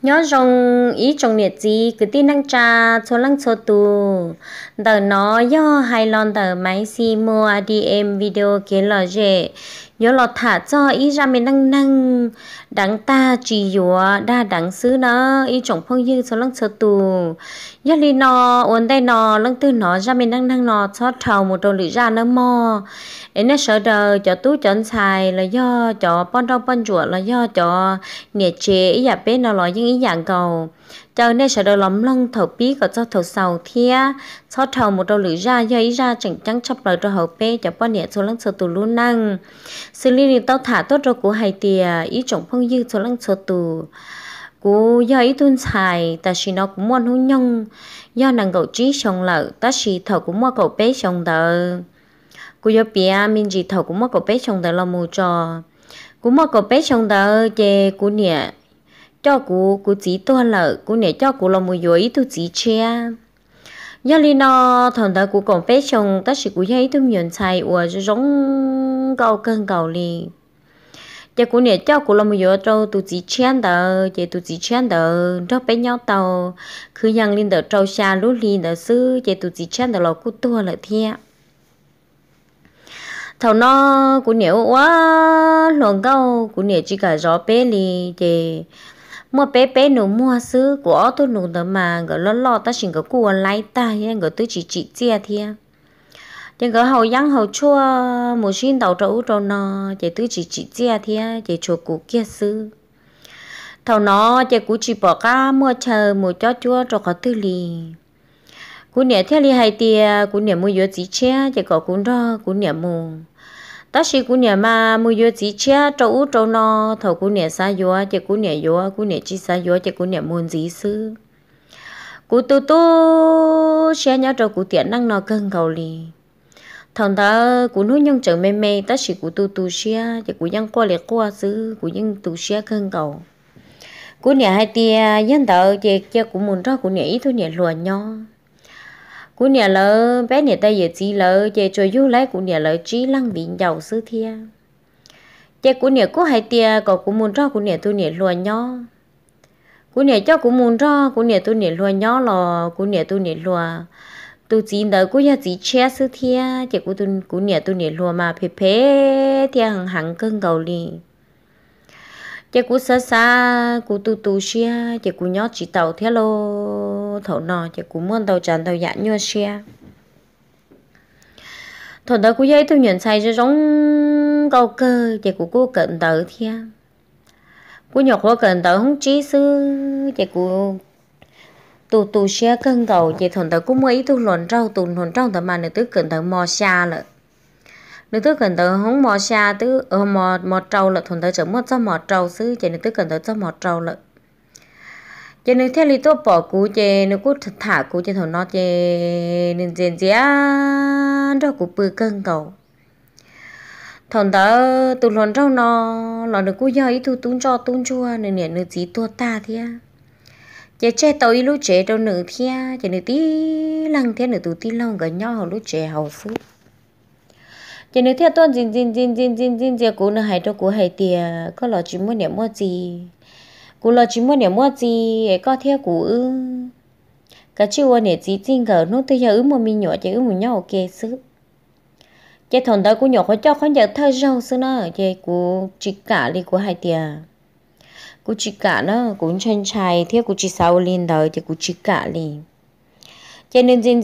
nhớ rong ý trong nhiệt gì cứ tin năng trà cho lăng cho tù đờ nó do hay lon đờ máy xì mua đi em video kia là dễ nhớ lọt thả cho ý ra mình năng năng đắng ta chỉ dùa đa đắng xứ nó ý trong phong dư cho lăng cho tù nhớ li nó ổn đây nó lăng tư nó ra mình năng năng nó cho thầu một đồ lưỡi ra nó mò ấy nó sợ đờ cho tú chọn xài là do cho bon rau bon chuột là do cho nhiệt chế ý giả bên nó nói những ý dạng cầu cho nên sợ đờ lắm lông thầu bí có cho thầu sầu thia cho thầu một đồ lưỡi ra do ý ra chẳng trắng chấp lời cho hậu bê cho bon nhiệt cho lăng sợ tù luôn năng xử lý tao thả tốt cho của hai tia ý trọng phong dư cho lăng sợ tù cú do ý tuân xài ta chỉ nó cũng muốn hôn nhung do nàng cậu trí xong lợ ta chỉ thầu cũng mua cậu bé xong đờ cú do bia mình chỉ thầu cũng mua cậu bé xong đờ là mù trò cú mua cậu bé xong đờ về cú nhẹ cho cú chỉ to lợ cú nhẹ cho cú là mù dối tu chỉ che do li nó thằng đờ cú cậu bé xong ta chỉ cú do tu miền xài ủa giống cầu cơn cầu li giờ cú nè cho cú làm một giờ trâu tụi chỉ chén đờ giờ tụi chỉ chén đờ đó bé nhau tàu cứ yang lên đờ trâu xa lú li đờ sư giờ tụi chỉ chén đờ lò cú tua lại thia thầu nó cú nè quá luồng câu cú nè chỉ cả gió bé li giờ mua bé bé nụ mua sư của tôi nụ đờ mà gọi lo ta xin cái cú lái ta nhưng gọi tôi chỉ chia thia nhưng cái hậu giang hậu chua một xin đầu trâu trâu nó chỉ tứ chỉ chia thì chỉ chua củ kia sư thầu nó chỉ củ chỉ bỏ cá mua chờ mua chó chua cho có tư lì củ nhẹ theo lì hay tia củ nhẹ mua vô chỉ che chỉ có củ đó củ nhẹ mua ta chỉ củ nhẹ mà mua vô chỉ che trâu trâu nó thầu củ nhẹ xa vô chỉ củ nhẹ vô củ nhẹ chỉ xa vô chỉ củ nhẹ mua gì sư củ tu xe nhau trâu củ tiện năng nó cân cầu lì thằng ta cũng nói nhung chờ mê mê ta chỉ của tu xia thì cũngยังqua lệ qua xứ cũngยังtu xia cân cầu của nhà hai tia dân tợ thì kia cũng muốn ra của nhà ít thôi nhà lùa nho của nhà lỡ bé nhà ta giờ chỉ lỡ về trời du lấy của nhà lỡ trí lăng bị giàu xứ thia thì của nhà có hai tia còn cũng muốn ra của nhà tôi nhà lùa nho của nhà cho cũng muốn ra của nhà tôi nhà lùa nho lò của nhà tôi nhà lùa tôi chỉ đợi cô nhà chỉ che sư thia chỉ cô nhà tôi nhà lùa mà phê phê thia hằng hằng cơn cầu li chỉ cô xa xa cô tu xia chỉ cô nhót chỉ tàu thia lô thầu nọ chỉ cô muốn tàu tràn tàu dạ nhua xia thầu đó cô dây tôi nhận sai cho giống câu cơ chỉ cô cận tàu thia cô nhọc cô cận tàu không trí sư chỉ cô tu xia cân cầu chỉ thuần tới cũng mấy tu luận rau tờ mà người tứ cần tới mò xa lợ người tứ cần tới không mò xa tứ mò trâu lợ thuần tới chấm mất cho mò trâu xứ chỉ người tứ cần tới cho mò trâu lợ chỉ người theo lý tôi bỏ cú chỉ người cú thả cú chỉ thuần nó chỉ nên diện dễ đó cú bự cân cầu thuần tới tu luận rau nó là được cú giờ ý tu tún chua nên nè người chỉ tua ta thế chị che tôi lúc trẻ đâu nữ thia chị nữ tí lăng thế nữ tụ tí lâu gần nhau lúc trẻ hậu phúc chị nữ theo tôi zin chị cô nữ hay đâu cô hay tiề có lo chỉ muốn niệm mua gì cô lo chỉ muốn niệm mua gì có theo cô ư cả chiều này chỉ tin cờ nó tôi giờ một mình nhỏ chị một nhau ok sức chị thằng đó cô nhỏ có cho khó nhận thơ rau xưa nó chị cô chỉ cả đi cô hay tiề cô chỉ cả nó cũng chân trai thế cô chỉ sau lên đời thì cô chỉ cả liền cho nên gì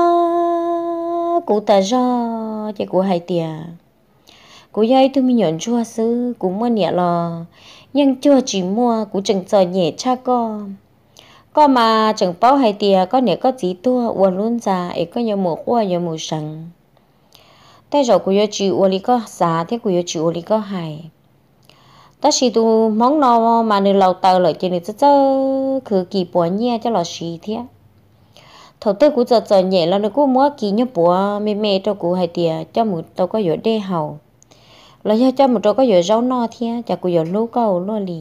cô ta do thì cô hay tiền cô dây tôi mới nhận chua sư cũng mua nhẹ lò nhưng chưa chỉ mua cũng chẳng chờ nhẹ cha con mà chẳng bao hay tiền có nhẹ có gì tua uốn luôn già ấy có nhiều mùa qua nhiều mùa sẵn tay rồi cô dây chịu uốn lý có giá thế cô dây chịu uốn lý có hài ta chỉ tu món nó mà người lâu tờ lại cho nên cho cứ kỳ bỏ nhẹ cho là xí thế thầu tư cũng giờ nhẹ là nó cũng mua kỳ như bỏ mẹ cho cô hay tiề cho một tàu có dừa đê hầu là cho một tàu có dừa rau no thế cho cô dừa lú câu luôn lì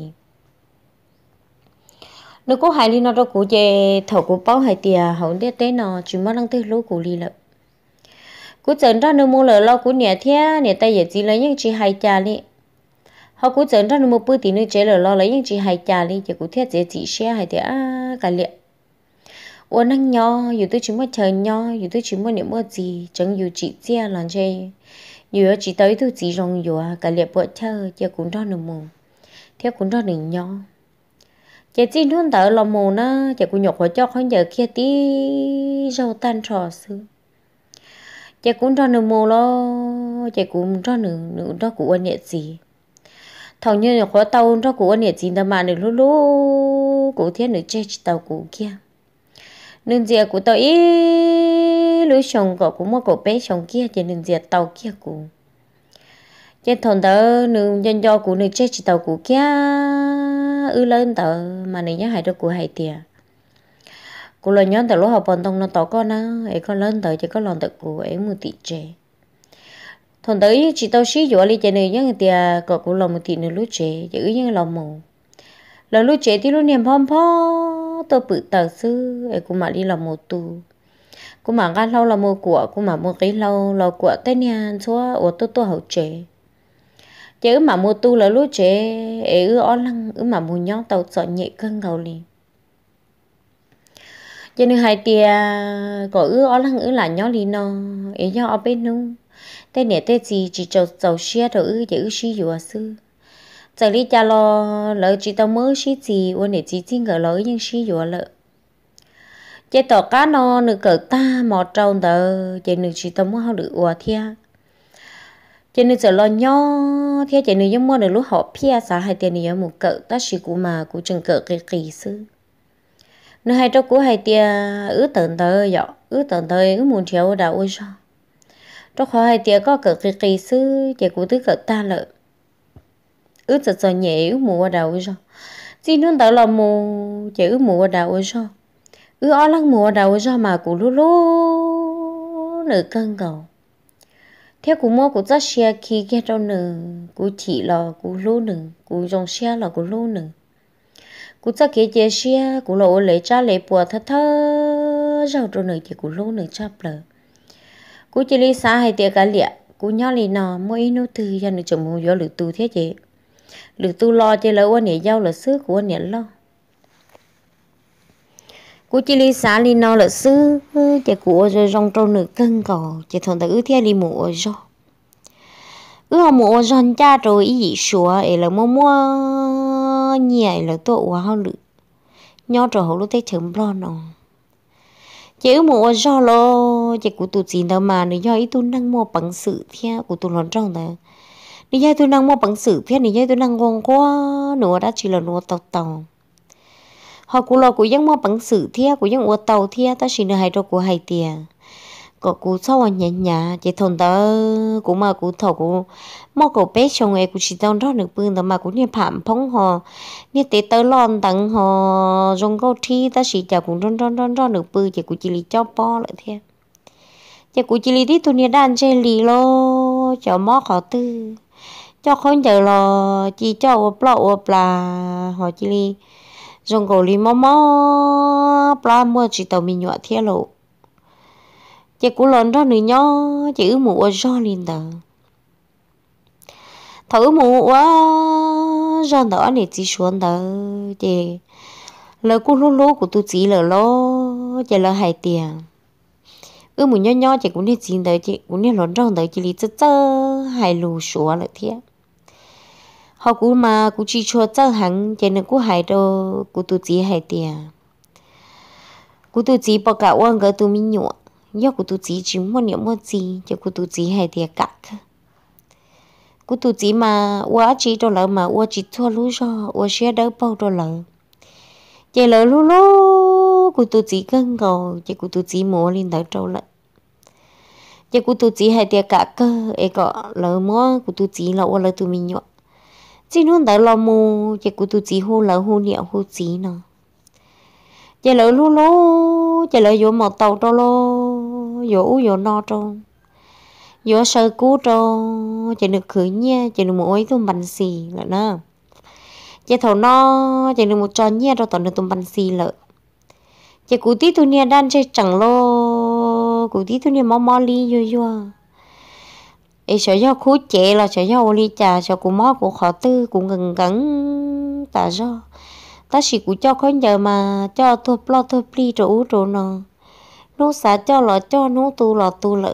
nó có hay đi nó đâu cũng về thầu cũng bao hay tiề hầu đê tế nó chỉ mất năng tư lú cũng lì lợ cũng dẫn ra nó mua lợ lo cũng nhẹ thế nhẹ tay giờ chỉ lấy những chỉ hay trà đi họ cũng dẫn ra một bữa thì nó chế là lo lấy những chị hay chả đi chỉ cũng thiết chế chị xe hay thì cả liệt ủa năng nho dù tôi chỉ muốn chờ nho dù tôi chỉ muốn niệm mua gì chẳng dù chị chia làm chơi dù chỉ tới tôi chỉ rong dù cả liệt bữa chờ chỉ cũng ra được mù theo cũng ra được nho chỉ chỉ luôn tới là mù nó chỉ cũng nhọc cho không giờ kia tí rau tan trò xưa chỉ cũng ra được mù lo chỉ cũng ra được nữa đó của anh nhẹ gì thầu như là khóa tàu đó của anh nhẹ gì đâu mà được lú lú của thiết nữa chơi tàu của kia nên giờ của tàu ý lối sông của một cậu bé sông kia chỉ nên giờ tàu kia của trên thôn đó nương dân do của nương chơi tàu của kia lên tàu mà nương nhớ hai đứa của hai tiền của lời nhớ tàu lúc học bọn tông nó tàu con á ấy con lên tàu chỉ có lòng tàu của ấy một tỷ trẻ thôn tới chỉ tao xí dọa đi chơi nương nhớ tiền có của lòng một tỷ nương lúc trẻ chỉ như lòng mù lần lúc trẻ thì lúc niệm phong phong tôi bự tờ sư ấy cũng mà đi làm một tù cũng mà gan lâu là mua của cũng mà mua cái lâu là của tên nhà số ở tôi hậu trẻ chứ mà mua tu là lúc trẻ ấy ở lăng mà mua nhóc tàu sợ nhẹ cân cầu liền cho nên hai tia có ở lăng là nhóc đi nó ấy do ở bên nu tên này tên gì chỉ trâu trâu xe rồi chứ xí dùa sư giờ đi cha lo lỡ chỉ tao mới xí gì ôn để chỉ xin gỡ lỡ nhưng xí dùa lỡ chế tỏ cá nó nửa cỡ ta mò trâu tờ chế nửa chỉ tao mới học được ủa thia chế nửa giờ lo nho thia chế nửa giống mua được lúc họ pia xã hai tiền này một cỡ ta chỉ của mà của chừng cỡ cái kỳ sư nửa hai trâu của hai tia tận tờ dọ tận tờ muốn chiếu đào ôi sao trâu khó hai tia có cỡ cái kỳ sư chế của tứ cỡ ta lợ giờ nhẹ mùa đầu rồi chỉ muốn tạo là mùa chỉ mùa đầu rồi ở lăng mùa đầu rồi mà cũng lú lú nửa cân cầu theo cũng mua cũng rất xe khi cái trong nửa cũng chỉ là cũng lú nửa cũng trong xe là cũng lú nửa cũng rất cái chế xe cũng lộ lấy cha lấy bùa thơ thơ rồi trong nửa chỉ cũng lú nửa chấp lờ cũng chỉ lý xã hay tiệt cả liệt cũng nhớ lì nọ mỗi nô từ cho nửa chồng mua gió lửa tu thế chị lửa tu lo cho lỡ quan hệ giao là xứ của quan hệ lo cô chỉ lý xã li nó là xứ chỉ của rồi rong trâu nửa cân cầu chỉ thằng ta ư theo đi mùa rồi họ mùa rồi cha rồi ý gì sủa ấy là mua nhảy là tội quá hơn lửa nhớ rồi họ lúc thấy chấm lo nó chỉ mùa rồi lo chỉ của tụi gì đâu mà nếu do ý tôi năng mua bằng sự theo của tụi nó trong đó nếu như tôi năng mua bằng sự phía nếu như tôi năng ngon quá nữa đã chỉ là nua tàu họ cũng lo của dân mua bằng sự theo của dân ô tàu theo ta chỉ là hai đôi của hai tiền có của sau nhẹ nhẹ chỉ thôn đó cũng mà của thầu của mua cổ bé chồng ấy của chỉ tao đó được bưng đó mà cũng như phạm phong họ như tế tớ lon tặng họ trong câu thi ta chỉ chả cũng rong được bưng chỉ của chỉ lý cho po lại theo chỉ của chỉ lý tí tôi nhớ đàn chơi lì lo cho mó họ tư cho không chờ là chỉ cho bla họ chỉ li rong cổ li mó bla mua chỉ tàu mình nhọ theo lộ chỉ cú lớn đó nữa nhó chỉ mù do liền tờ thử mù quá do đó này chỉ xuống tờ chỉ lời cú lú của tôi chỉ là lo chỉ là hai tiền mù nhó chỉ cũng đi xin tờ chỉ cũng đi lớn rong tờ chỉ li chơ hai lù xóa lại thế họ cũng mà cũng chỉ cho cho hắn cho nên cũng hay đâu cũng tụi chị hay tiền cũng tụi chị bảo cả quan cái tụi mình nhọ do cũng tụi chị chỉ muốn niệm một gì cho cũng tụi chị hay tiền cả cũng tụi chị mà quá chỉ đâu lỡ mà quá chỉ thua lú rồi quá xe đỡ bao đâu lỡ chạy lỡ lú lú cũng tụi chị cân cầu cho cũng tụi chị mua lên đỡ trâu lỡ cho cũng tụi chị hay tiền cả cơ ấy có lỡ mua cũng tụi chị là quá lỡ tụi mình nhọ chỉ luôn tại lo mù chỉ của tụi chị hô lỡ hô nhẹ hô chị nè chỉ lỡ lú lú chỉ lỡ vô một tàu cho lo vô no cho vô sơ cú cho chỉ được khử nha chỉ được một ấy tụm bánh xì lại nè chỉ thầu no chỉ được một tròn nha rồi toàn được tụm bánh xì lợ chỉ của tí tụi nha đan chơi chẳng lo của tí tụi nha mò li vô ấy sợ do khú chế là sợ do oli trà sợ của mó của khó tư cũng gần gần ta do ta chỉ của cho con giờ mà cho thua lo thua pli chỗ nó nó xả cho là cho nó tu lợi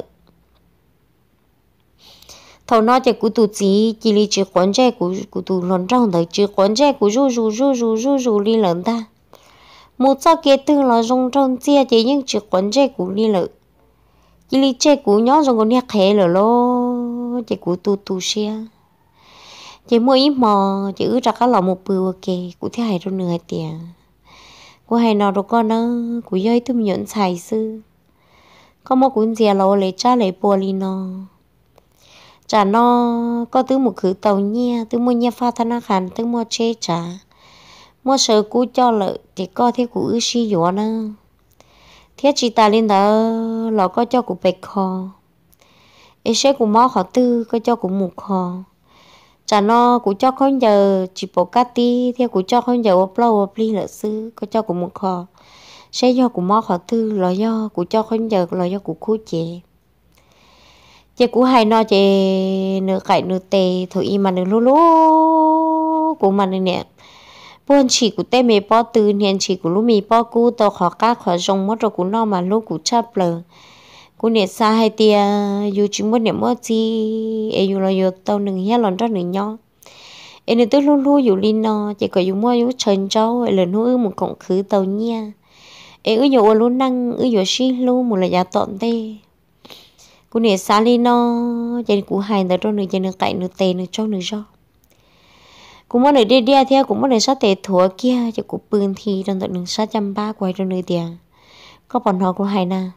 thầu nó chỉ của tụ chỉ li chỉ quan trái của tụ lần trong đời chỉ quan trái của ru đi lần ta một sao kia tư là trong trong chia chỉ những chỉ quan trái của đi lợi chỉ li trái của nhỏ trong con nhạc hệ rồi lo chỉ của tụ xia chỉ mỗi ít mò chỉ ước ra cái lò một bự ok của thế hay trong nửa tiền của hay nào đâu con nó của dây tụi nhận xài sư có một cuốn gì lâu lấy cha lấy bò li nó chả nó có thứ một khử tàu nhia thứ mua nhia pha thân khăn thứ mua chế trả mua sợ cú cho lợi thì có thế của ước xí dọa nữa thế chị ta lên đó là có cho của bạch kho ấy sẽ của mó họ tư có cho của một kho chả nó của cho con giờ chỉ bộ cát tí theo của cho con giờ upload pli lợi sư có cho của một kho sẽ do của mó họ tư là do của cho con giờ là do của khu chế của hai nó chế nửa cải nửa tề thôi mà nửa lú lú của mình nè buồn chỉ của tê mì bó từ niên chỉ của lú mì bó cú tao khó cá khó rong mất rồi của nó mà lú của chắp lờ của nè xa hai tia dù chỉ muốn niệm mất gì ấy dù là dù tao đừng hết lần đó đừng nhau ấy nên tôi luôn luôn dù linh nó chỉ có dù mua dù trần cháu ấy là nuôi một cọng khứ tàu nha ấy ư dù luôn năng ư dù xí luôn một là giá tọn tê của nè xa lên nó trên của hai đứa rồi trên được cạnh được tê được cho được cho cũng muốn được đi đi theo cũng muốn được sát tê thua kia cho của bươn thì trong tận được 630 quay cho nơi tiền có bọn họ của hai na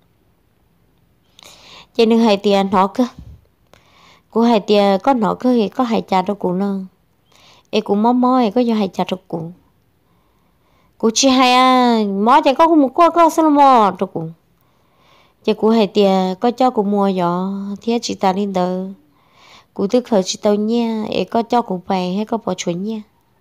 trên được hai tiền nó cơ của hai tiền có nó cơ thì có hai cha đâu cũng nó ấy cũng mó ấy có do hai cha đâu cũng chỉ hai mó chỉ có một có sao mó đâu cũng chỉ của hai tia có cho của mua gió thiết chị ta lên đó của thứ khởi chị tao nha ấy có cho của bài hay có bỏ chuối nha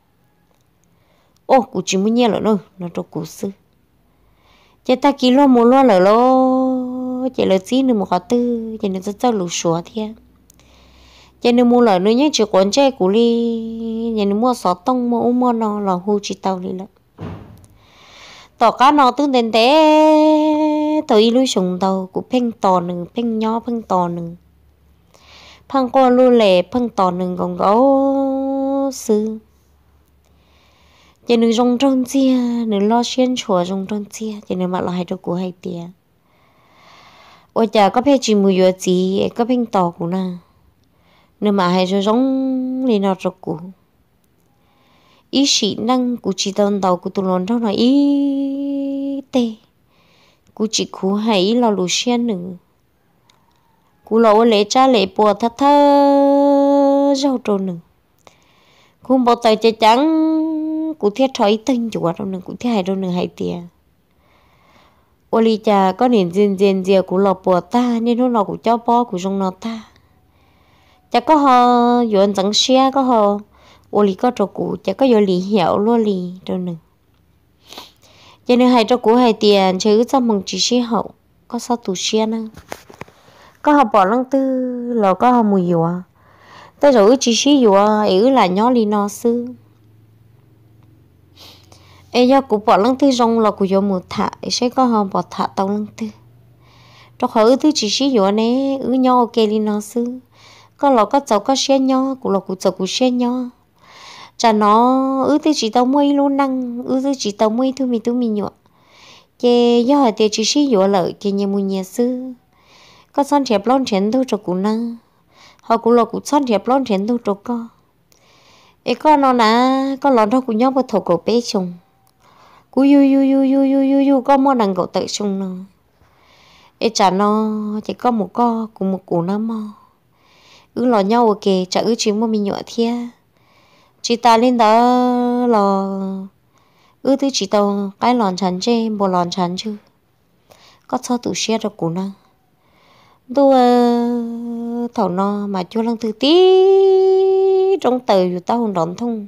ô của chỉ muốn nha rồi nữa nó cho của sư chỉ ta kí lo mua lo rồi lo chỉ là gì nữa một cái tư chỉ là cho lù xóa thế chỉ là mua lời nữa nhé chỉ quán chơi của đi chỉ là mua sọ tông mua nó là hu chị tao đi là tỏ cá nó tương đến té tới lui sùng tàu của phanh tò nừng phanh nhỏ phanh tò nừng phăng con luôn lệ phăng tò nừng còn gấu sư chỉ nừng rong tròn chia nừng lo xuyên chùa rong tròn chia chỉ nừng mặc lại được của hai tia ôi chả có phải chỉ mùi gì có phanh tò của na nừng mà hai rồi rong lên nó rồi của ý sĩ năng của chị tao tàu của tụi nó trong này ý tê của chị khu hay là lù xuyên nữa của lỗ lệ cha lệ bùa thắt thơ rau trâu nữa của bảo tay trái trắng của thiết thói tinh chủ đâu nữa của thiết hai đâu nữa hai tia ô li cha có niềm riêng riêng của lọ bùa ta nên nó lọ của cháu bó của trong nó ta cha có họ dọn chẳng xe có họ ô lì có trâu cũ chả có vô lì hiểu luôn lì đâu nữa cho nên hai trâu cũ hai tiền chứ sao mừng chỉ xí hậu có sao tủ xia nè có họ bỏ lăng tư là có họ mùi dùa tới rồi chỉ xí dùa ấy là nhỏ lì nó sư ấy do cụ bỏ lăng tư rong là cụ vô mùi thả sẽ có họ bỏ thả tàu lăng tư cho khỏi thứ chỉ xí dùa nè nhỏ ok lì nó sư có là có cháu có xe nhỏ cụ là cụ cháu cụ xe nhỏ chả nó thứ chỉ tao mua luôn năng thứ chỉ tao mua thứ mình nhọ chè do hỏi tiền chỉ xí dọa lợi chè nhà mua nhà sư có son chẹp lon chén thôi cho cụ năng họ cụ là cụ son chẹp lon chén thôi cho co ấy con nó nè con lon thôi cụ nhóc vào thầu cổ bé chồng cụ yu có mua đằng cậu tự chồng nó ấy chả nó chỉ có một co cùng một cụ nó mò lò nhau ok chả chỉ mua mình nhọ thia chị ta lên đó là thứ chị tao cái lòn chắn chê bộ lòn chắn chứ có sao tủ xe được của nó tôi thầu nó mà chưa lăng từ tí trong tờ dù tao không đón thông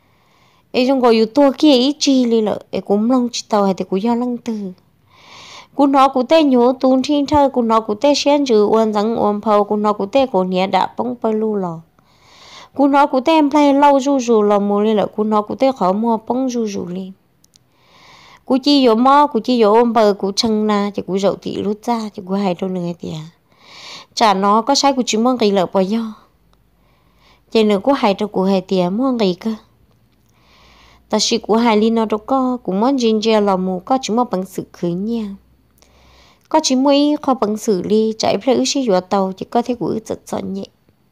ấy trong gọi dù tua kia ý chi li lợ ấy cũng lăng chị tao hay thì cũng do lăng từ cú nó cú tê nhú tuôn thiên thơ cú nó cú tê xén chữ uốn răng uốn phâu cú nó cú tê cổ nhẹ đã bông bơi lu lò cú nó cú tê em play lâu ru ru lò mù lên là cú nó cú tê khó mua bông ru ru lên cú chi vô mò cú chi vô ôm bờ cú chăng na chỉ cú rậu tị lút ra chỉ cú hay đâu nữa tiệt chả nó có sai cú chỉ mong cái lợ bao nhiêu chỉ nữa cú hay đâu cú hay tiệt mong cái cơ ta chỉ cú hay li nó đâu có cú mong ginger lò mù có chỉ mong bằng sự khứ nha có chỉ mới khó bằng xử lý chạy phải ước sĩ tàu chỉ có thể của giật giật nhẹ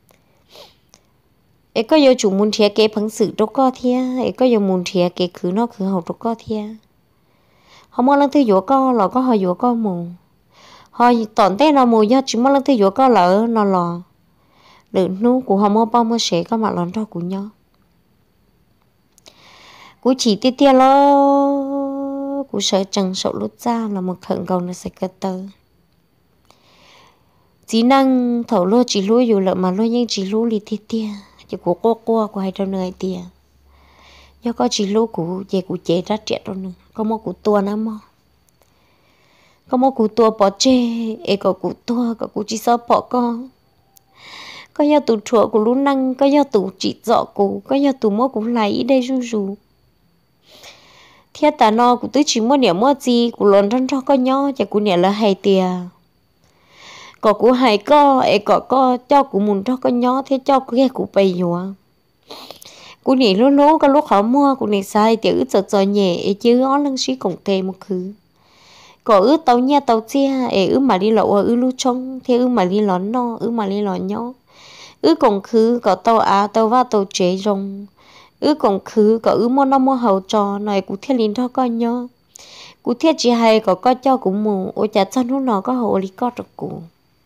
ấy có yêu chủ muốn thiệt cái bằng xử đâu có thiệt ấy có yêu muốn thiệt cái khứ nó khứ hậu đâu có thiệt họ mua lần thứ dũa co là có họ dũa co mù họ tòn té nó mù do chỉ mua lần thứ dũa co lỡ nó lò được nu của họ mua bao mua sẽ có mặt lần đó của nhau của chỉ tiếc tiếc lo của sợ chẳng sợ lút ra là một khẩn cầu nó sẽ cất tơ chỉ năng thầu lô chỉ lúa dù lợ mà lúa nhưng chỉ lúa lì tiếc tiếc chỉ của cô của hai trăm người tiếc do có chỉ lúa của về của chế ra trẻ đâu nữa có một của tua nữa mà có một của tua bỏ chê ấy có của tua có của chỉ sao bỏ con có do tụ chùa của lũ năng có do tụ chỉ dọ của có do tụ mua của lại đây ru ru thiết ta nó của tôi chỉ mua niệm mua gì của lớn thân cho có nhau chỉ của niệm là hay tiền có của hay có ấy có cho của muốn cho có nhau thế cho cái của bày nhua của niệm lú lú có lúc họ mua của niệm sai tiểu ướt giật nhẹ chứ ó lưng sĩ cổng tề một khứ có ướt tàu nha tàu chia ướt mà đi lậu ướt lú trông thế ướt mà đi lón no ướt mà đi lón nhau ướt cổng khứ có tàu á tàu va tàu chế rong cổng khứ có mua nó mua hậu trò này cũng thiết linh cho con nhớ cũng thiết chỉ hay có cho cũng mù ôi chả cho nó có hậu lý có được cụ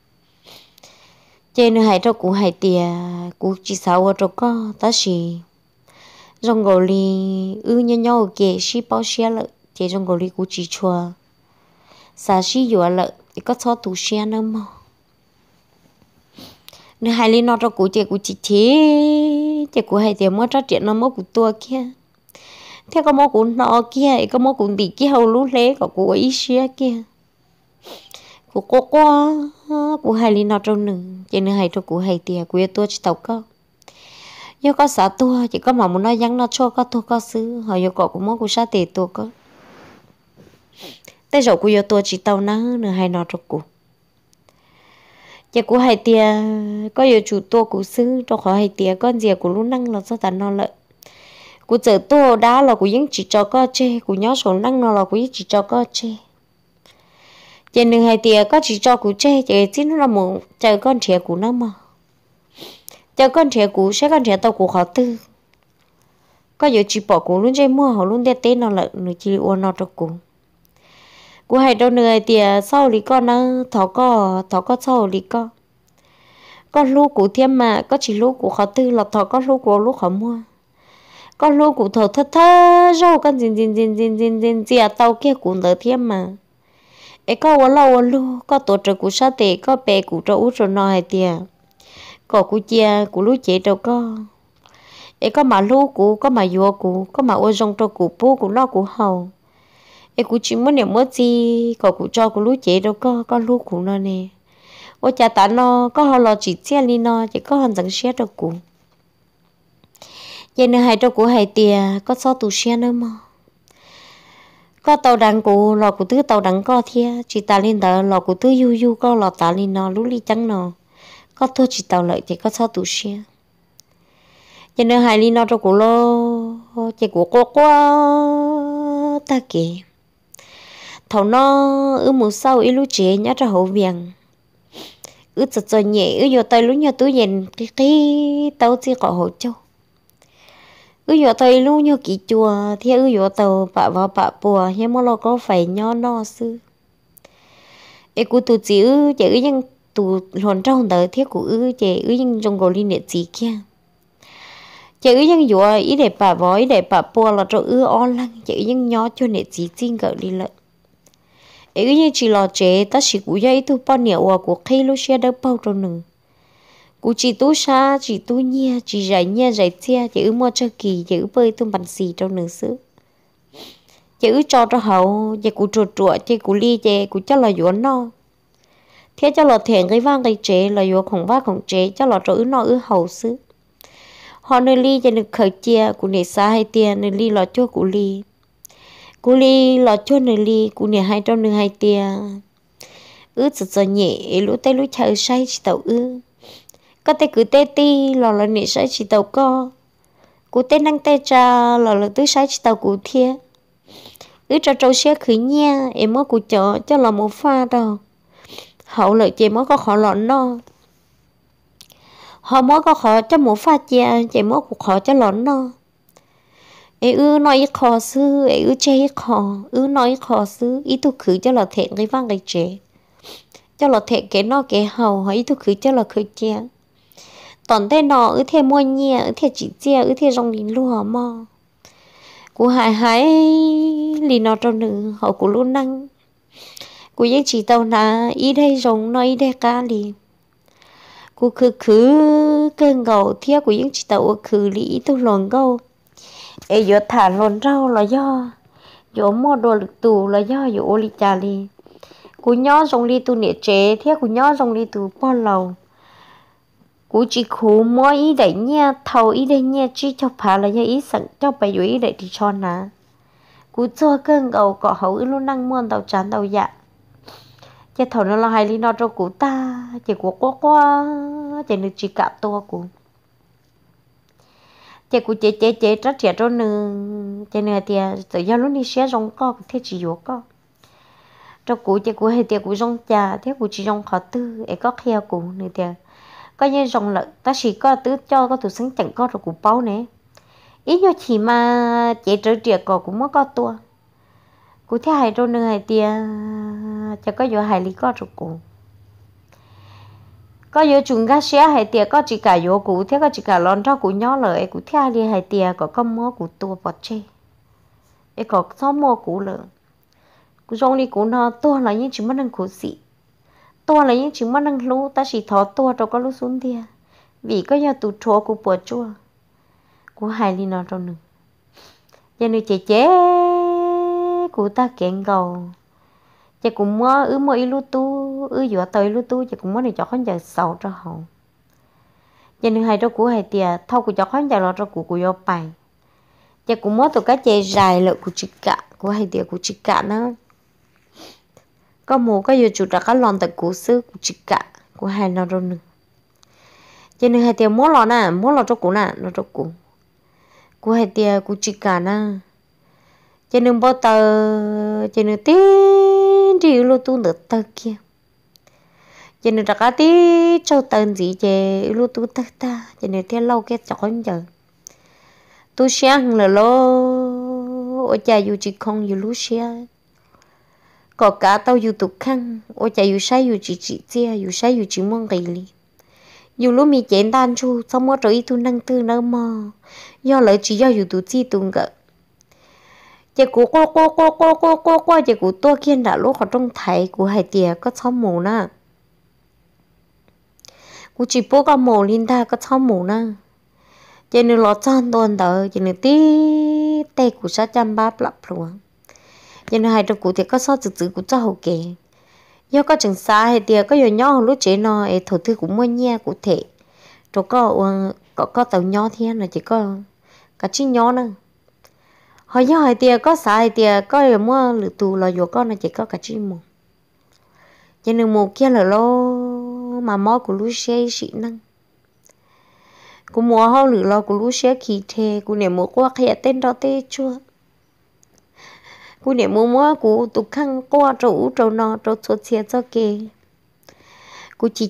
trên hay cho cụ hay tiề cụ chỉ sao cho có ta chỉ trong gò li nhau kể xí bao xé lợ chỉ trong gò li cụ chỉ chua xả xí dọa lợ thì có cho tủ xé nữa mà nếu hai lý nó cho cụ chỉ thế cụ hay tiền mua cho chuyện nó mua cụ tua kia thế có mua cụ nọ kia có mua cụ đi kia hầu lú lé có cụ ý xía kia cụ có qua cụ hay lý nó trong nừng chỉ nên hay cho cụ hay tiền cụ tua chỉ tàu có do có xã tua chỉ có mà muốn nói dáng nó cho có tua có xứ họ yêu có cụ mua cụ sát tiền tua có thế rồi cụ yêu tua chỉ tàu nó nữa hay nó cho cụ giờ của hai tia có nhiều chủ tô của sư cho khỏi hai tia con gì của lúc năng là sao ta nó lợi của giờ tô đá là của những chỉ cho có chê của nhớ số năng nó là của những chỉ cho có chê giờ nên hai tia có chỉ cho của chê chỉ chính là một chờ con trẻ của nó mà chờ con trẻ của sẽ con trẻ tao của họ tư có nhiều chỉ bỏ của luôn chơi mua họ luôn đeo tên nó lợi người chỉ uốn nó cho của hai đâu người thì sau lý con nó thọ có sau lý con lú của thiên mà có chỉ lú của họ tư là thọ có lú của lú họ mua con lú của thọ thơ rau con zin tàu kia của đỡ thiên mà ấy có quá lâu lú có tổ chức của sa tệ có bè của trâu út rồi nói thì có của chia của lú chế đâu có ấy có mà lú của có mà vua của có mà ô rong trâu của bố của nó của hầu em cũng chỉ muốn niệm mất gì có cũng cho lú chế đâu có lú của nó nè ôi cha ta nó có họ lo chỉ xe đi nó chỉ có hắn dẫn xe đâu cũng vậy nên hai đâu của hai tia có sao tù xe nữa mà có tàu đằng của lò của thứ tàu đằng có thia chỉ ta lên đó lò của thứ yu có lò ta lên nó lú li trắng nó có thôi chỉ tàu lợi chỉ có sao tù xe vậy nên hai li nó đâu của lo chỉ của cô quá ta kì thầu nó một sau ít lúc chế nhá cho hậu viện giật giật nhẹ vô tay lúc nhau túi nhìn cái tàu chỉ có hậu châu vô tay lúc nhau kỹ chùa thì vô tàu bạ vào bạ bùa nhưng mà lo có phải nho no sư ấy của tụi chị chỉ nhưng tụi hồn trong đời thiết của chị nhưng trong gò liên địa gì kia chị nhưng vô ý để bạ vói ý để bạ bùa là cho on lăng chị nhưng nho cho nệ gì xin gỡ đi lợi ấy như chỉ lo chế ta chỉ cú dây tu bao nhiêu của khi lúc xe đỡ bao trâu nừng cú chỉ tu xa chỉ tu nhia chỉ giải nhia giải chia chỉ mua cho kỳ chỉ bơi tu bàn xì trong nừng sứ chữ cho hậu chị cụ chuột chuột chị cụ ly chị cụ cho là yuan no thế cho là thèn cái vang cái chế là yuan không vang không chế cho là cho nó hậu xứ họ nơi ly cho được khởi chia cụ nể xa hay tiền nơi ly là cho cụ ly là cho nơi ly cụ nể hai trong nơi hai tiền sợ nhẹ lũ tay lũ chờ say chỉ tàu có tay cứ tê ti là nể say chỉ tàu co cụ tê năng tê cha là tứ say chỉ tàu cụ thiê cho trâu xe khử nha em mới cụ cho là một pha đâu hậu lợi chị mới có khó lợn no họ mới có khó cho một pha chị mới cụ khó cho lợn no nói khó sư chê khó nói khó sư ý tôi khử cho là thẹn cái vang cái chế cho là thẹn cái nó cái hậu hỏi ý tôi khử cho là khử chè toàn thế nó thế mua nhẹ thế chỉ chè thế rong đi lúa mà cụ hại lì nó trong nữ họ cụ luôn năng cụ những chỉ tàu na ý đây rong nói ý đây cá lì cụ khứ cơn gầu thiết của những chỉ tàu khứ lý tôi lòn gầu giờ thả lòn rau là do mua đồ lực tù là do ô li trà lì cụ nhỏ rong đi tu nè chế thiết cụ nhỏ rong đi tu bao lâu cụ chỉ khú mua ý đấy nha thầu ý đấy nha chỉ cho phá là ý sẵn cho bài ý đấy thì cho nà cụ cho cơn gầu cọ hậu luôn năng muôn tàu chán tàu dạ cái thầu nó là hai lý nó cho cụ ta chỉ của quá chỉ được chỉ cả to cụ chỉ cụ chế rất trẻ cho nương chỉ nương thì tự do lúc đi xe rong co thế chỉ yếu co cho cụ chỉ cụ hay thì cụ rong trà thế cụ chỉ rong khó tư ấy có khéo cụ nữa thì có như rong lợn ta chỉ có tứ cho có tụ sáng chẳng có rồi cụ bao nè ý như chỉ mà chế trở trẻ cò cũng mới có tua cụ thế hai trong nương hai tia cho có vô hai lý có rồi cụ có vô chúng ta xe hai tia có chỉ cả vô cụ thế có chỉ cả lon cho cụ nhỏ lợi cụ thế hai hai tia có công mua cụ tua bọt chê ấy có số mua cụ lợi cụ rong đi cụ nó tua là những chuyện mất năng cụ xị tua là những chuyện mất năng lú ta chỉ thọ tua cho có lú xuống tia vì có do tụ chua cụ bọt chua cụ hai lý nó trong nương cho nên chế cụ ta kẹn gầu chỉ cũng mua ít lú tu dọa tới lú tu chỉ cũng mua này cho con giờ sầu cho hậu cho nên hai đứa cụ hai tia thâu cụ cho con giờ lo cho cụ vô bài chỉ cũng mua tụi cái chè dài lợi cụ chỉ cả cụ hai tia cụ chỉ cả nó có một cái giờ chủ đặt cái lon tại cụ xứ cụ chỉ cả cụ hai nó rồi nữa cho nên hai tia mua lò cho cụ nè nó cho cụ hai tia cụ chỉ cả nè cho nên bao tờ cho nên tí đi lô tu được tờ kia cho nên đặt cái tí châu tần gì chè lô tu tờ ta cho nên theo lâu cái chọn giờ tu sáng là lô ở nhà dù chỉ không dù lú xe có cả tao dù tục khăn ở nhà dù sai dù chỉ chia dù sai dù chỉ mong cái gì dù lú mi chén đan chu xong mất rồi tu năng tư nữa mà do lợi chỉ do dù tu chi tu ngợ chỉ của cô chỉ của tôi kiên đã lúc họ trong thầy của hai tia có cháu mù nè của chỉ bố có mù linh ta có cháu mù nè chỉ nên lo chăn tuần đỡ chỉ nên tí tay của sát chăm bắp lặp luôn chỉ nên hai đứa của thì có sao tự của cháu hậu kề do có chừng xa hai tia có nhiều nhỏ lúc trẻ nó thổ thư cũng mua nha cụ thể rồi có tàu nhỏ thế là chỉ có cả chiếc nhỏ nữa hồi nhớ hai tia có xài tia có rồi mua lựa tù là vô con là chỉ có cả chi một cho nên một kia là lo mà mò của lú xe xị năng của mua hao lựa lo của lú xe kỳ thề của nè mua qua khẽ tên đó tê chua của nè mua của tụ khăn qua trâu nọ trâu chuột xe cho kê của chỉ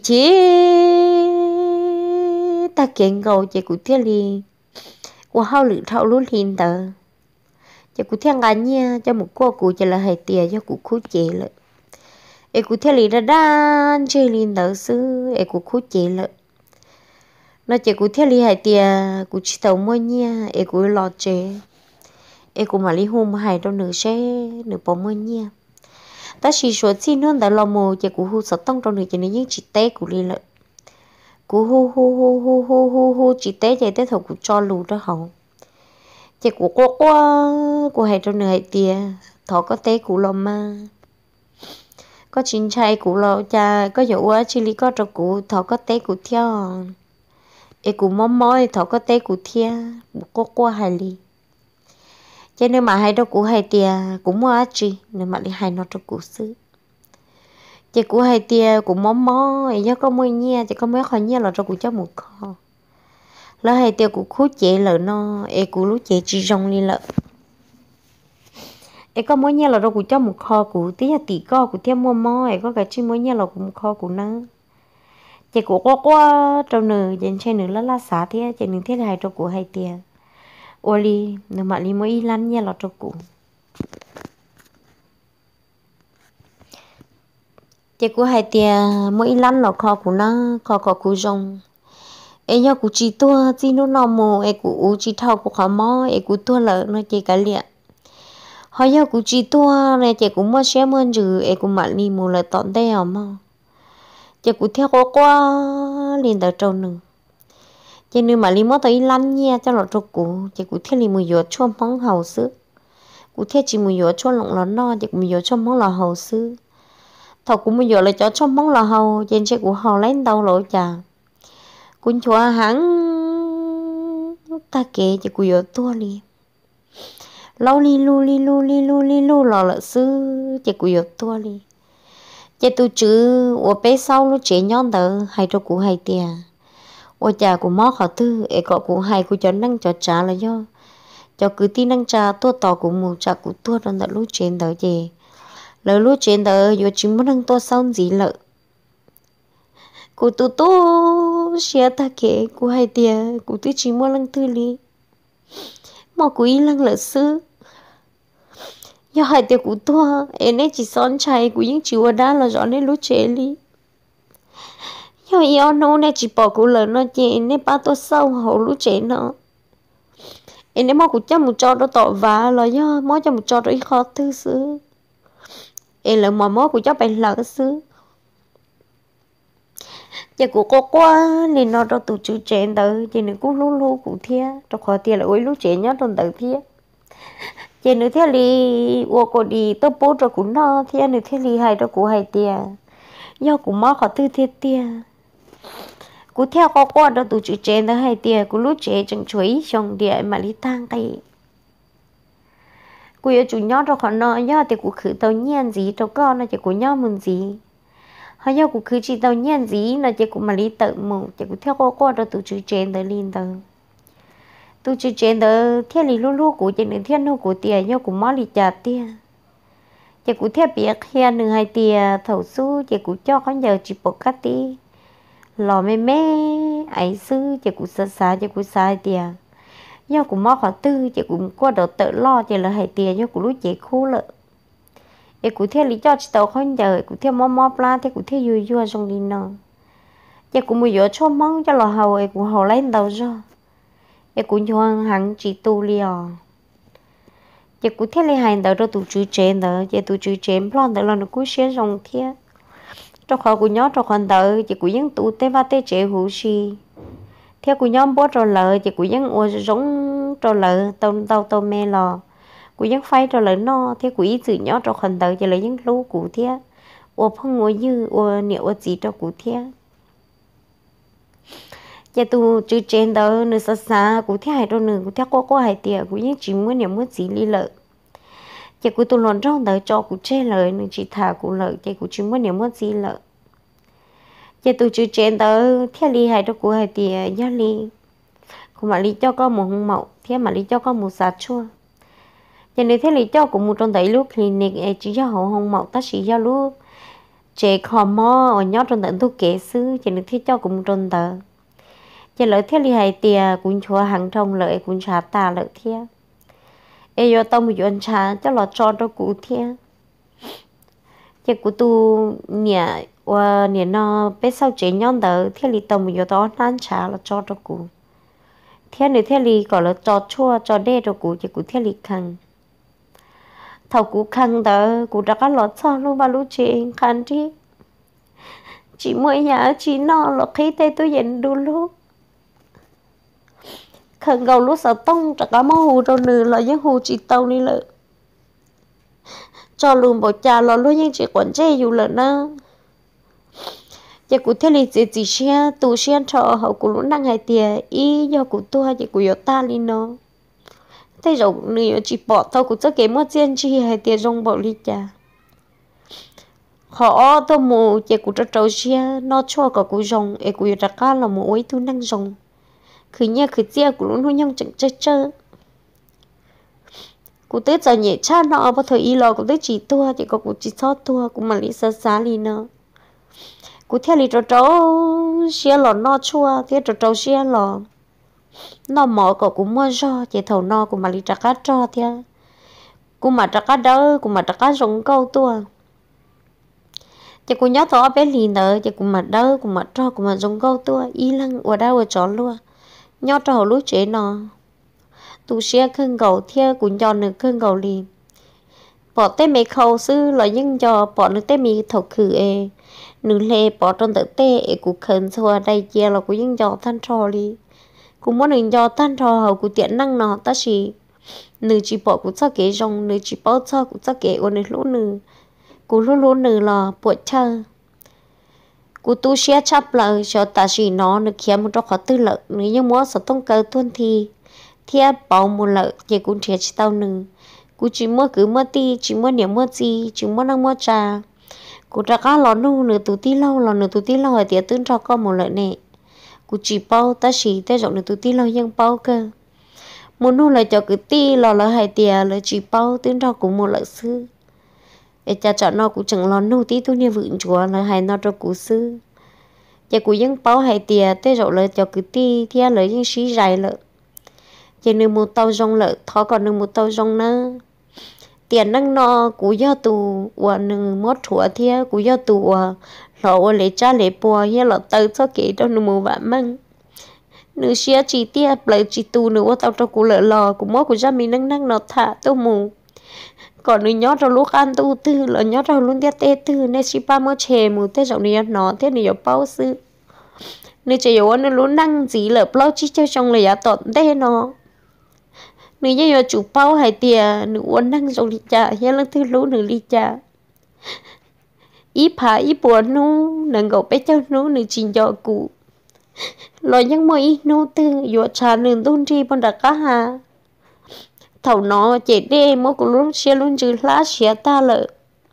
ta kiện gầu chỉ của thiên li của hao lựa thao lú hin tờ cho cụ theo ngàn nha cho một cô cụ chỉ là hai tia cho cụ khú chế lại cụ theo lý ra đan chơi linh đỡ sư cụ khú chế lại nó chỉ cụ theo lý hai tia cụ chỉ tàu mua nha cụ lo chế cụ mà lý hôm hai đâu nửa xe nửa bỏ mua nha ta chỉ số xin hơn tại lo mồ chỉ cụ hu sợ tông trong nửa chỉ nên những chỉ té cụ lý lại cụ hu chỉ té chạy tới thầu cụ cho lù đó hậu chị của cô quá của hai trong nửa hai tia thọ có té của lo mà có chín trai của lo cha có dụ á chỉ lý có cho của thọ có té của theo e của mò thọ có té của theo cô qua hai lý cho nên mà hai đâu của hai tia cũng mua á chị nên mà đi hai nó cho của xứ chị của hai tia cũng mò ấy nhớ có môi nhia chỉ có mấy khỏi nhia là cho của cho một kho là hai tia của khú chị lợ nó e của lú chị chỉ rong đi lợ e có môi nhia là cho của cho một kho của tí là tỷ co của thêm mua mò e có cái chi môi nhia là của một kho của nó chị của qua trong nửa trên trên nửa lá xả thế chị nửa thế là hai cho của hai tia oli nửa mà li mới lăn nhia là cho của chị của hai tia mỗi lăn là kho của nó kho của rong ấy nhớ của chị tua chị nó nằm mồ ấy của chị thao của khó mò ấy của tua lợ nó chị cả liệt hỏi nhớ của chị tua này chị cũng mua xe mua chữ ấy của bạn đi mua là tọn đây à mà chị cũng theo qua liền tới trâu nữa chị nên mà đi mua tới lăn nha cho nó trâu của chị cũng theo đi mua gió cho món hầu sứ cũng theo chị mua gió cho lỏng lỏng no chị cũng mua gió cho món là hầu sứ thầu cũng mua gió là cho món là hầu trên chị cũng hầu lấy đâu lỗi chả cũng chúa hắn ta kể chỉ cùi ở tua li lâu li lu lò lợ sư chỉ cùi ở tua li chỉ tu chữ ở bé sau nó chế nhon tờ hay cho cụ hay tiền ở nhà của mó khó tư ấy có cụ hay cụ cho năng cho trả là do cho cứ tin năng trả tua tỏ của mù trả của tua trong tận lú trên tờ gì lỡ lú trên tờ giờ chỉ muốn năng tua sau gì lợ cô tu xia ta kể cô hay tiền cô tu chỉ mua lăng tư li mà cô ý lăng lợ sư do hai tiền của tua em ấy chỉ son chạy của những chiều đã là rõ nên lúc trẻ li do yêu nó này chỉ bỏ cô lợ nó chị nên ba tôi sau hậu lúc trẻ nó em ấy mà cô chắc một trò đó tỏ vả là do mỗi cho một trò đó khó tư sư em là mà mỗi cô chắc phải lợ sư giờ của cô qua nên nó đâu tụ chữ chén tới chỉ nên cũng lu cụ thia cho khó tiền là ôi lúc chén nhá trong tới thia chỉ nên thia li ô cô đi tôi bố cho cũng nó thia nên thia li hay cho cụ hay tiền do cũng mất khó tư thia tiền cụ theo cô qua đâu tụ chữ chén tới hay tiền cụ lúc chén chẳng chuối trong địa mà đi tăng cái cụ yêu chủ nhớ cho khó nó do thì cụ khử tàu nhiên gì cho con nó chỉ cụ nhớ mình gì hay do cụ cứ chỉ tao nhận gì là chỉ cũng mà lý tự mù chỉ cũng theo qua đó tụi chữ trên tới liên tờ tụi chữ trên tới theo lý lu của chỉ nên theo nó của tiền do cũng mất lý trả tiền chỉ cũng theo biết khi nửa hai tiền thầu su chỉ cũng cho con giờ chỉ bộc cát đi lò mê ấy sư chỉ cũng xa chỉ cũng sai tiền do cũng mất họ tư chỉ cũng qua đầu tự lo chỉ là hai tiền do cũng lúc chỉ khu lợi e cụ thể lý do chỉ tao không giờ cụ thể mò pla thì cụ thể vui trong đi nó giờ cụ mua giỏ cho mong cho lò hầu e cụ hầu lấy đầu rồi e cụ cho hàng chỉ tu liò giờ cụ thể lấy hàng đầu cho tụ chữ trên đó giờ tụ chữ trên plan đó là nó cú xé trong thế cho họ cụ nhớ cho con đầu giờ cụ những tụ tế va tế chế hữu si theo cụ nhóm bố cho lợ giờ cụ những ô giống cho lợ tàu mê lò cụ những phái cho lời nó thế cụ ý tự nhỏ cho phần đời cho lấy những lú cụ thế ô phong ngồi như ô niệm ô gì cho cụ thế giờ tu chữ trên đó nửa xa cụ thế hay đâu nửa cụ thế có hay tiệt cụ những chỉ muốn niệm muốn gì li lợi giờ cụ tu luận trong đời cho cụ chơi lời nửa chỉ thả cụ lợi giờ cụ chỉ muốn niệm muốn gì lợi giờ tu chữ trên đó thế li hay đâu cụ hay tiệt do li cụ mà li cho con một hung mậu thế mà li cho con một sạt chua cho nên thế lý do của một trong đấy lúc clinic chỉ do hậu hồng mọc ta chỉ do lúc trẻ khó mò ở nhớ trong tận thuốc kế sư cho nên thế cho của một trong tờ cho lợi thế lý hay tiề cũng chúa hàng trong lợi cũng trả ta lợi thế e do tao một chuyện trả cho lọt cho đó cụ thế cho của tu nhẹ và nhẹ nó bé sau trẻ nhon tờ thế lý tao một chuyện đó nan trả là cho đó cụ thế này thế lý gọi là cho chua cho đê cho cụ cho cụ thế lý khăn thầu cụ khăn đó cụ đã có lọt cho luôn và lúc chị khăn đi chị mới nhà chị nó là khi tay tôi dành đủ lúc khẩn gầu lúc sao tông trả cá mó hù đâu nừ là những hù chỉ tàu đi lợ cho luôn bỏ cha lo luôn những chị quản chế dù lợ na giờ cụ thế li chỉ xe tu xe cho hậu cụ lúc năng hay tiền ý do cụ tua giờ cụ yếu ta đi nó thế rồi nửa chỉ bỏ thôi cụ chắc cái mất tiền chi hay tiền rong bỏ đi cha họ tôi mù giờ cụ cho trâu xe nó cho cả cụ rong ấy cụ yếu ra cá là một ấy tu năng rong cứ nhớ cứ chia cụ luôn luôn nhung chừng chơi cụ tới giờ nhẹ cha nó bao thời y lo cụ tới chỉ tua chỉ có cụ chỉ sót tua cụ mà lý xa xa đi nó cụ theo lý trâu xe lò nó chua theo trâu xe lò nó mở có cụ mua cho chỉ thầu nó cụ mà lý trả cá cho theo cụ mà trả cá đỡ cụ mà trả cá rong câu tua chỉ cụ nhớ thọ bé lì nữa chỉ cụ mà đỡ cụ mà cho cụ mà rong câu tua y lăng ở đâu ở chọn luôn nhớ trâu lúa chế nó tu xe khăn gầu theo cũng cho nước khăn gầu liền bỏ té mẹ khâu sư là những cho bỏ nước té mì thầu khử e nước lê bỏ trong tự té e cũng khẩn xua đây kia là cũng những cho than trò đi cũng muốn những cho than trò hậu cũng tiện năng nó ta chỉ nữ chỉ bỏ cũng sao kế rong nữ chỉ bỏ sao cũng sao kế ôn lũ nữ cũng lũ nữ là buổi chơi cụ tu xe chấp lại cho ta chỉ nó được kiếm một chỗ khó tư lợi nếu như muốn sẽ tông cơ tuân thì bảo một lợi thì cũng chỉ tao nừng cụ chỉ mua cứ mua ti chỉ mua niệm mua gì chỉ mua năng mua trà cụ trả cá lò nu nửa tủ tí lâu lò nửa tủ tí lâu thì tương cho con một lợi nè cụ chỉ bao ta chỉ tới rộng nửa tủ tí lâu nhưng bao cơ muốn nu lại cho cứ ti lò lò hai tiền là chỉ bao tương cho cũng một lợi sư để cha chọn nó cũng chẳng lò nu tí tu nia vượng chúa là hai nó cho cụ sư và cụ những bao hai tiền tới rộng là cho cứ ti thì lợi những xí dài lợi chỉ nương một tàu rong lợi thọ còn nương một tàu rong nữa tiền năng no cú do tù và nương mót thua thia cú do tù lọ lấy cha lấy bùa hay lọ tơ cho kỹ cho nương một vạn măng nương xia chỉ tia lấy chỉ tù nương tàu cho cú lợi lò cú mót cú ra mình năng năng nó thả tôi mù còn nương nhót cho lúc ăn tu tư là nhót cho luôn tia tê tư nên chỉ ba mót chè mù tê rộng này nó thế này bao sư nương chỉ có nương luôn năng gì là bao chỉ cho trong là giá tọt tê nó nữ như chủ bao hay tiền nữ uốn năng rồi đi chả hay là thứ lú nữ đi chả ý phá ý buồn nu nâng gầu bé cho nu nữ trình cho cụ lo những mối ý nu tư dọa trà nữ tôn tri bọn đặc cá hà thầu nó chạy đê mỗi cụ lúc xe luôn chữ lá xe ta lợi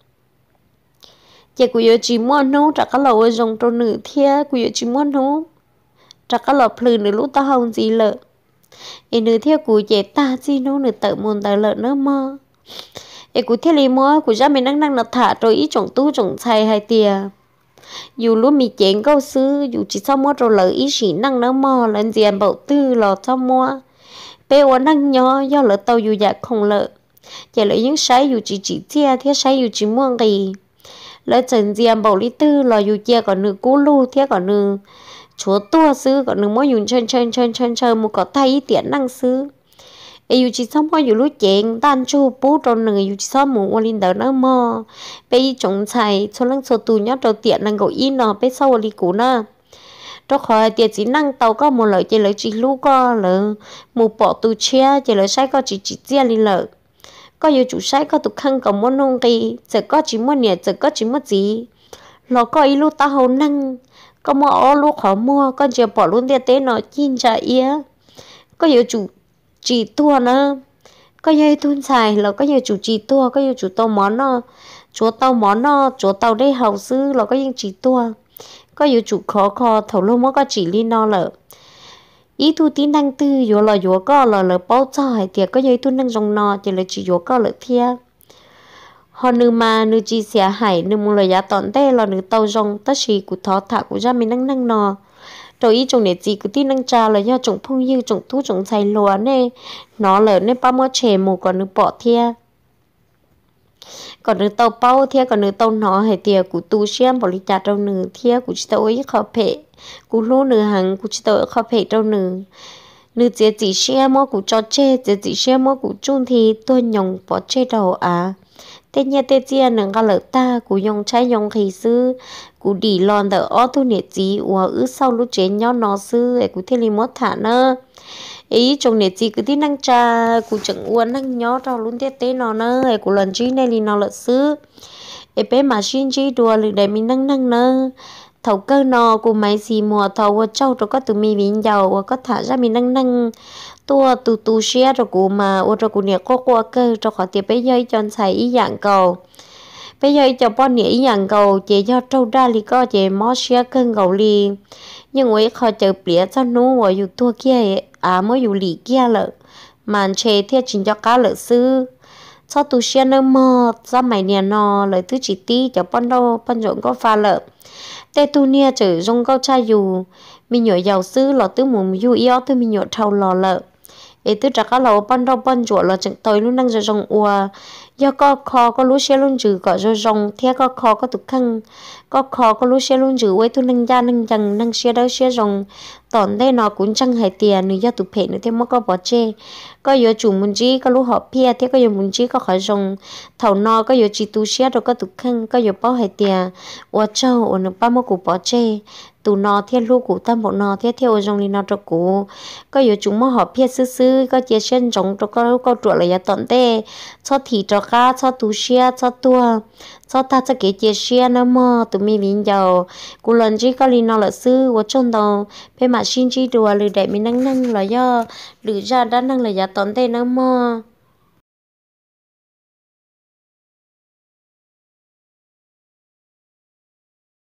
chạy cụ dọa chỉ mua nu trả cá lầu ở dòng trâu nữ thia cụ dọa chỉ mua nu trả cá lầu phừ nữ lúc ta hồng gì lợi e nữ theo cụ dễ ta chi nó nữ tự muốn tự lợi nó mơ e cụ theo lý mơ cụ ra mình năng nó thả rồi ý trồng tu trồng xài hay tiề dù lúc mình chén câu sư dù chỉ sau mua rồi lợi ý chỉ năng nó mơ lần gì bảo tư lò sau mua bé quá năng nhỏ do lợi tàu dù dạ không lợi chỉ lợi những sai dù chỉ chia theo sai dù chỉ mua gì lợi trần gì bảo lý tư lò dù chia còn nửa cú lu theo còn nửa chúa tua sư còn đừng muốn dùng chân một có thay tiện năng sư ấy chỉ xong có dù lúc chén tan chu bố trong người dù chỉ xong một linh đỡ nó mò bây trồng xài số lăng số tù nhớ đầu tiện năng gọi in nó bây sau đi cũ nè đó khỏi tiện chỉ năng tàu có một lợi chỉ lợi chỉ lú có lợi một bỏ tù chia chỉ lợi sai có chỉ chia đi lợi có dù chủ sai có tụ khăn có muốn nông kỳ giờ có chỉ muốn nhẹ giờ có chỉ muốn gì nó có ý lúc ta hầu năng có mua lúc khó mua con chưa bỏ luôn tiền tế nó chín trả ý có nhiều chủ chỉ tua nữa có nhiều tuôn xài là có nhiều chủ chỉ tua có nhiều chủ tàu món nó chúa tàu đây hậu sư là có những chỉ tua có nhiều chủ khó thầu luôn mới có chỉ li nó lợ ý thu tín năng tư vô là vô có là bao cho hay tiệt có nhiều tu năng rong nó chỉ là chỉ vô có lợ thia họ nữ mà nữ chỉ xẻ hải nữ một lời giá tọn tê là nữ tàu rong tất chỉ của thọ thả của ra mình năng nò rồi ý trồng để gì của tin năng trà là do trồng phong như trồng thu trồng xài lúa nè nó là nên ba mua chè một còn nữ bỏ thia còn nữ tàu bao thia còn nữ tàu nó hay tiệt của tu xem bỏ đi chặt trong nữ thia của chỉ tàu ấy khó phê của lúa nữ hàng của chỉ tàu khó phê trong nữ chỉ xem mua của cho chè chỉ xem mua của chung thì tôi nhồng bỏ chè đầu à thế nhà tê chia nâng cả lỡ ta cụ dùng trái dùng khí sư cụ đi lòn đỡ ó tu nhiệt gì và ứ sau lúc chế nhau nó sư cụ thế li mót thả nơ ý trong này chỉ cứ tí năng cha cụ chẳng uốn năng nhó cho luôn tết tết nó nơ cụ lần chi này thì nó lợn xứ em bé mà xin chi đùa lười để mình năng năng nơ thầu cơ nó cụ máy xì mùa thầu qua châu rồi có tụi mi vĩnh giàu có thả ra mình năng năng tua tụ tụ xe rồi cụ mà ô rồi cụ nè có qua cơ cho khỏi tiệp bé dây cho xài ý dạng cầu bây giờ cho bọn nhỉ dạng cầu chỉ cho trâu ra li có chỉ mó xe cân cầu li nhưng ấy khó chờ bịa cho nó ởอยู่ตัวkia mớiอยู่lì kia lợ màn chế thiết chính cho cá lợ sư cho tu xe nó mò ra mày nè nó lời thứ chỉ tí cho bọn đâu bọn rộn có pha lợ tê tu nia chữ rong câu cha dù mình nhổ giàu sư lọ tứ mùng dù yếu tứ mình nhổ thâu lò lợ ấy tứ trả cá lẩu bọn đâu bọn chuột là chẳng tới luôn đang rồi rong ua do có kho có lúa xe luôn trừ có rồi rong theo có kho có tục khăn có kho có lúa xe luôn trừ với tu nâng ra nâng chẳng nâng xe đó xe rong tòn đây nó cũng chẳng hay tiền nữa do tụ phê nữa thêm mất có bỏ chê có giờ chủ muốn chi có lúa họ pia thế có giờ muốn chi có khỏi rong thầu no có giờ chỉ tu xe rồi có tục khăn có giờ bao hay tiền ua châu ua nó ba mươi củ bỏ chê tụ nó theo lu cụ tam bộ nó theo rong đi nó cho cụ có giờ chúng mà họ pia sư sư có chia sen rong cho có chuột là ya tòn tê cho thịt cho cá cho tu xe cho tua cho ta cho cái chia xe nó mà tụi mình vinh giàu cú lần chỉ có li nó là sư của trong đầu phải mà xin chỉ đùa lười để mình năng năng là do lười ra đã năng là ya tòn tê nó mà